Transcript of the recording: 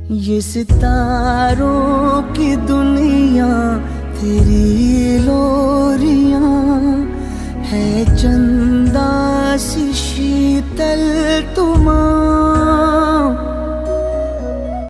ये सितारों की दुनिया तेरी लोरियां है, चंदा सी शीतल तुम्हारी